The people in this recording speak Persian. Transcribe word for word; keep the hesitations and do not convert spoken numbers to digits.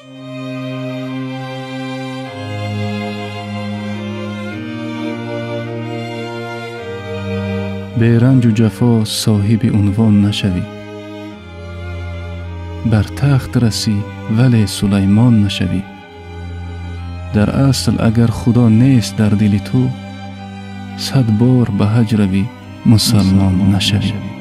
به رنج و جفا صاحب عنوان نشوی، بر تخت رسی ولی سلیمان نشوی. در اصل اگر خدا نیست در دل تو، صد بار به حج روی مسلمان نشوی.